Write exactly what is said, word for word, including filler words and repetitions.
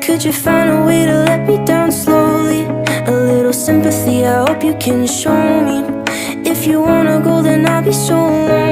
Could you find a way to let me down slowly? A little sympathy, I hope you can show me. If you wanna go, then I'll be so lonely.